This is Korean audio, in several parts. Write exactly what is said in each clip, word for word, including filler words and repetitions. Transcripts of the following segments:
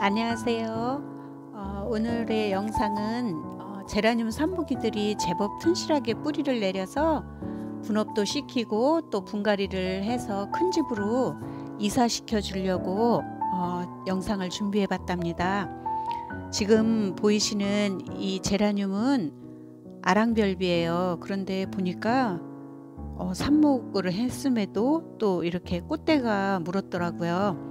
안녕하세요. 어, 오늘의 영상은 어, 제라늄 산모기들이 제법 튼실하게 뿌리를 내려서 분업도 시키고 또 분갈이를 해서 큰 집으로 이사시켜 주려고 어, 영상을 준비해 봤답니다. 지금 보이시는 이 제라늄은 아랑별비예요. 그런데 보니까 어, 삽목을 했음에도 또 이렇게 꽃대가 물었더라고요.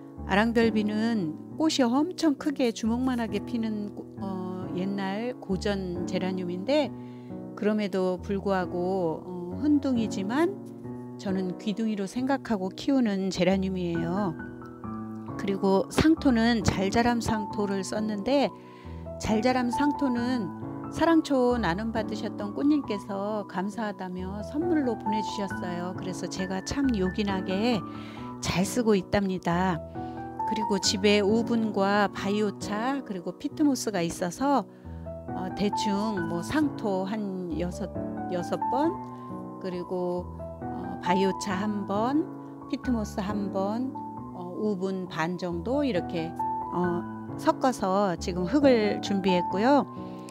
아랑별비는 꽃이 엄청 크게 주먹만하게 피는 어, 옛날 고전 제라늄인데, 그럼에도 불구하고 어, 흔둥이지만 저는 귀둥이로 생각하고 키우는 제라늄이에요. 그리고 상토는 잘자람 상토를 썼는데, 잘자람 상토는 사랑초 나눔 받으셨던 꽃님께서 감사하다며 선물로 보내주셨어요. 그래서 제가 참 요긴하게 잘 쓰고 있답니다. 그리고 집에 우분과 바이오차 그리고 피트모스가 있어서 어, 대충 뭐 상토 한 여섯 여섯 번, 그리고 어, 바이오차 한 번, 피트모스 한 번, 어, 우분 반 정도 이렇게 어, 섞어서 지금 흙을 준비했고요.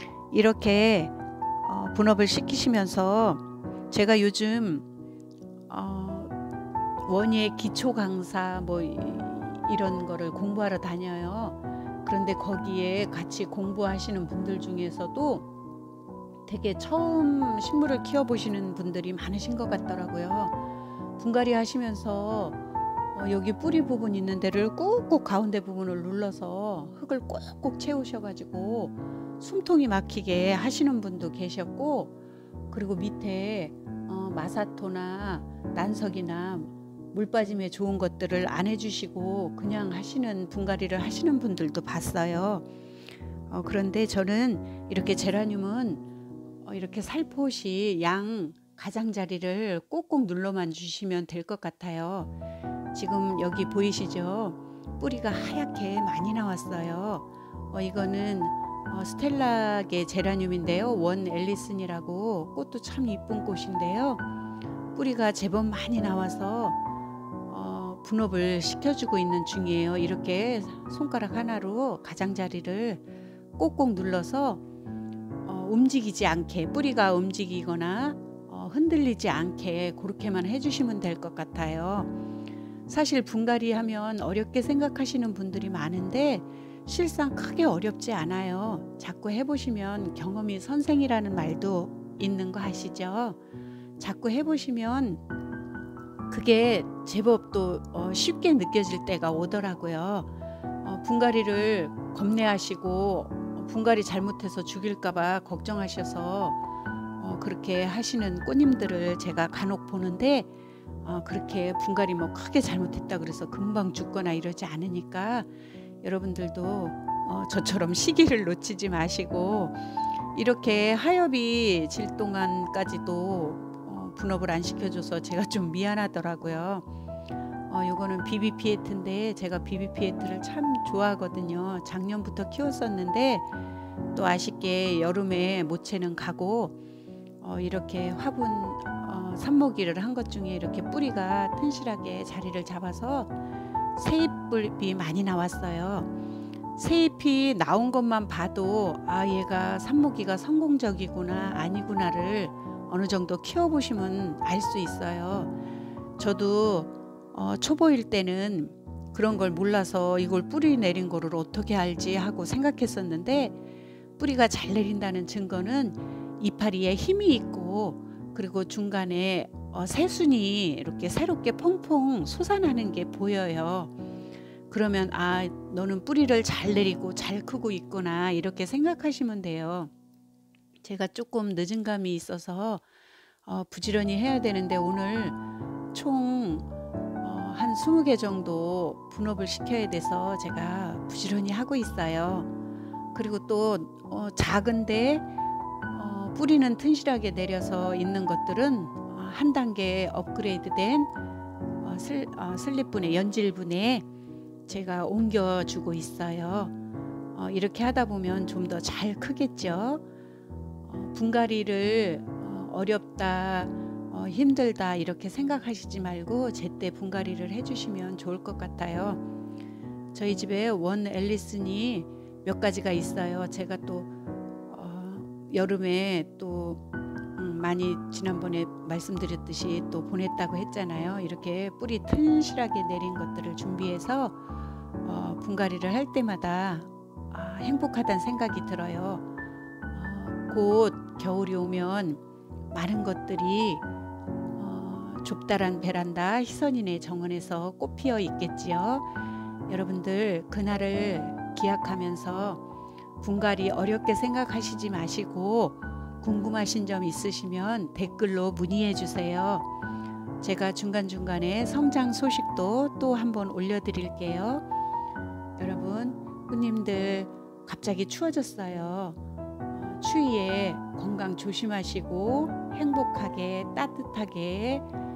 이렇게 어, 분업을 시키시면서 제가 요즘 어, 원예 기초 강사 뭐 이런 거를 공부하러 다녀요. 그런데 거기에 같이 공부하시는 분들 중에서도 되게 처음 식물을 키워보시는 분들이 많으신 것 같더라고요. 분갈이 하시면서 어, 여기 뿌리 부분 있는 데를 꾹꾹 가운데 부분을 눌러서 흙을 꾹꾹 채우셔가지고 숨통이 막히게 하시는 분도 계셨고, 그리고 밑에 어, 마사토나 난석이나 물 빠짐에 좋은 것들을 안 해주시고 그냥 하시는 분갈이를 하시는 분들도 봤어요. 어, 그런데 저는 이렇게 제라늄은 어, 이렇게 살포시 양 가장자리를 꼭꼭 눌러만 주시면 될 것 같아요. 지금 여기 보이시죠? 뿌리가 하얗게 많이 나왔어요. 어, 이거는 어, 스텔라계 제라늄인데요. 원 앨리슨이라고, 꽃도 참 이쁜 꽃인데요. 뿌리가 제법 많이 나와서 어, 분업을 시켜주고 있는 중이에요. 이렇게 손가락 하나로 가장자리를 꼭꼭 눌러서 어, 움직이지 않게, 뿌리가 움직이거나 어, 흔들리지 않게 그렇게만 해주시면 될 것 같아요. 사실 분갈이 하면 어렵게 생각하시는 분들이 많은데 실상 크게 어렵지 않아요. 자꾸 해보시면 경험이 선생이라는 말도 있는 거 아시죠? 자꾸 해보시면 그게 제법 또 어, 쉽게 느껴질 때가 오더라고요. 어, 분갈이를 겁내하시고 어, 분갈이 잘못해서 죽일까봐 걱정하셔서 어, 그렇게 하시는 꽃님들을 제가 간혹 보는데, 어, 그렇게 분갈이 뭐 크게 잘못했다 그래서 금방 죽거나 이러지 않으니까 여러분들도 어, 저처럼 시기를 놓치지 마시고, 이렇게 하엽이 질 동안까지도 어, 분업을 안 시켜줘서 제가 좀 미안하더라고요. 어, 요거는 비비피에트인데 제가 비비피에트를 참 좋아하거든요. 작년부터 키웠었는데 또 아쉽게 여름에 모체는 가고 어, 이렇게 화분 어, 삽모기를 한 것 중에 이렇게 뿌리가 튼실하게 자리를 잡아서 새잎이 많이 나왔어요. 새잎이 나온 것만 봐도 아, 얘가 삽모기가 성공적이구나 아니구나를 어느 정도 키워보시면 알 수 있어요. 저도 어, 초보일 때는 그런 걸 몰라서 이걸 뿌리 내린 거를 어떻게 알지 하고 생각했었는데, 뿌리가 잘 내린다는 증거는 이파리에 힘이 있고, 그리고 중간에 어, 새순이 이렇게 새롭게 퐁퐁 솟아나는 게 보여요. 그러면 아, 너는 뿌리를 잘 내리고 잘 크고 있구나 이렇게 생각하시면 돼요. 제가 조금 늦은 감이 있어서 어, 부지런히 해야 되는데 오늘 총 어, 한 스무 개 정도 분업을 시켜야 돼서 제가 부지런히 하고 있어요. 그리고 또 어, 작은데 어, 뿌리는 튼실하게 내려서 있는 것들은 어, 한 단계 업그레이드된 어, 슬, 어, 슬립분해 연질분해 제가 옮겨주고 있어요. 어, 이렇게 하다 보면 좀 더 잘 크겠죠. 어, 분갈이를 어, 어렵다, 어, 힘들다 이렇게 생각하시지 말고 제때 분갈이를 해주시면 좋을 것 같아요. 저희 집에 원 앨리슨이 몇 가지가 있어요. 제가 또 어, 여름에 또 음, 많이 지난번에 말씀드렸듯이 또 보냈다고 했잖아요. 이렇게 뿌리 튼실하게 내린 것들을 준비해서 어, 분갈이를 할 때마다 아, 행복하다는 생각이 들어요. 어, 곧 겨울이 오면 많은 것들이 어, 좁다란 베란다 희선이네 정원에서 꽃 피어 있겠지요. 여러분들 그날을 기약하면서 분갈이 어렵게 생각하시지 마시고 궁금하신 점 있으시면 댓글로 문의해 주세요. 제가 중간중간에 성장 소식도 또 한번 올려드릴게요. 여러분, 손님들 갑자기 추워졌어요. 어, 추위에 건강 조심하시고 행복하게 따뜻하게